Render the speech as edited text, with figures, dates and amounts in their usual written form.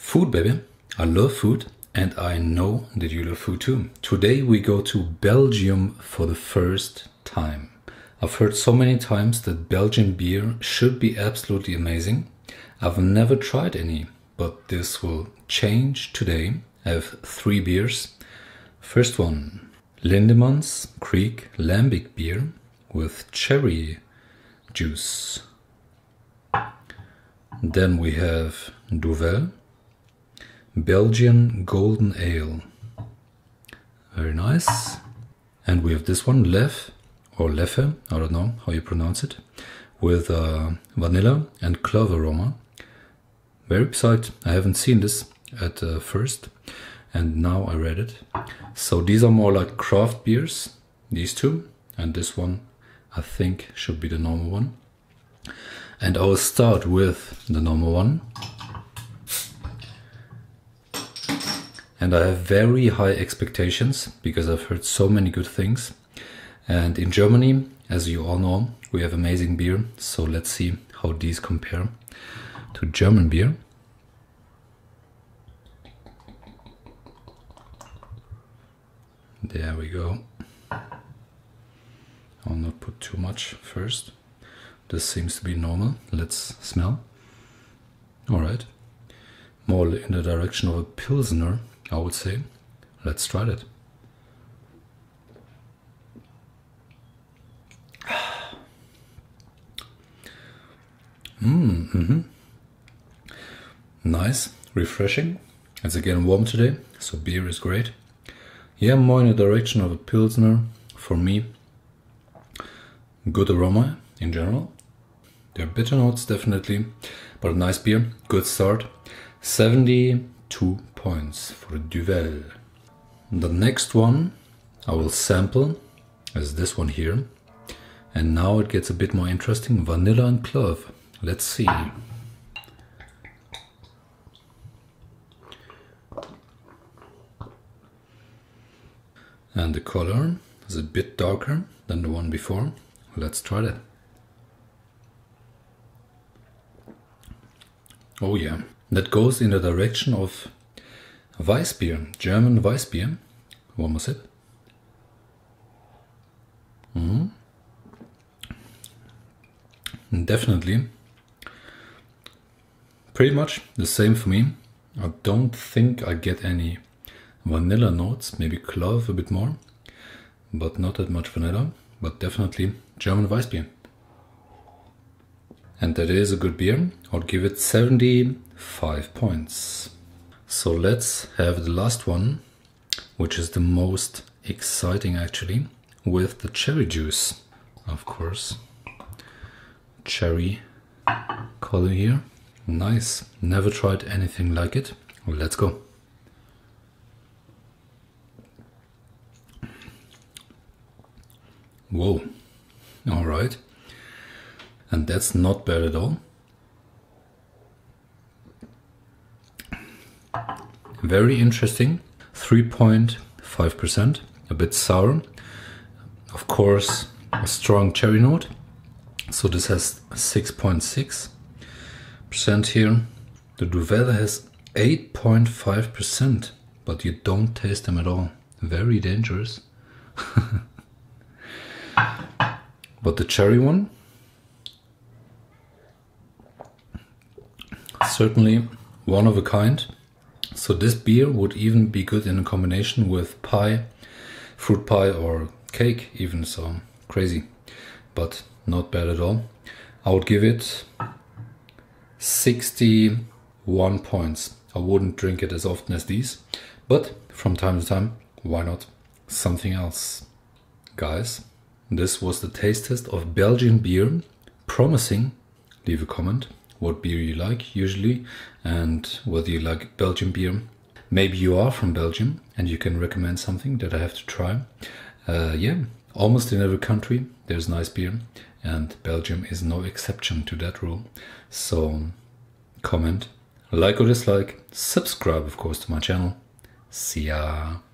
Food, baby. I love food, and I know that you love food too. Today we go to Belgium for the first time. I've heard so many times that Belgian beer should be absolutely amazing. I've never tried any, but this will change today. I have 3 beers. First one, Lindemans Creek Lambic beer with cherry juice. Then we have Duvel Belgian Golden Ale. Very nice. And we have this one, Lef or Leffe, I don't know how you pronounce it, with vanilla and clove aroma. Very psyched. I haven't seen this at first, and now I read it. So these are more like craft beers, these two, and this one I think should be the normal one. And I will start with the normal one. And I have very high expectations because I've heard so many good things. And in Germany, as you all know, we have amazing beer. So let's see how these compare to German beer. There we go. I'll not put too much first. This seems to be normal. Let's smell. All right. More in the direction of a Pilsner, I would say. Let's try that. Nice, refreshing. It's again warm today, so beer is great. Yeah, more in the direction of a Pilsner for me. Good aroma in general. There are bitter notes definitely, but a nice beer. Good start. 72 points for Duvel. The next one I will sample is this one here. And now it gets a bit more interesting. Vanilla and clove. Let's see. And the color is a bit darker than the one before. Let's try that. Oh yeah, that goes in the direction of Weissbier, German Weissbier. One more sip. Definitely. Pretty much the same for me. I don't think I get any vanilla notes, maybe clove a bit more, but not that much vanilla, but definitely German Weissbier. And that is a good beer. I'll give it 75 points. So let's have the last one, which is the most exciting actually, with the cherry juice, of course. Cherry color here. Nice. Never tried anything like it. Well, let's go. Whoa. All right. And that's not bad at all. Very interesting. 3.5%. A bit sour. Of course, a strong cherry note. So this has 6.6% here. The Duvel has 8.5%, but you don't taste them at all. Very dangerous. But the cherry one, certainly one of a kind. So this beer would even be good in a combination with pie, fruit pie or cake even, so crazy, but not bad at all. I would give it 61 points. I wouldn't drink it as often as these, but from time to time, why not? Something else. Guys, this was the taste test of Belgian beer. Promising. Leave a comment what beer you like usually and whether you like Belgian beer. Maybe you are from Belgium and you can recommend something that I have to try. Yeah, almost in every country there's nice beer and Belgium is no exception to that rule. So comment, like or dislike, subscribe of course to my channel. See ya.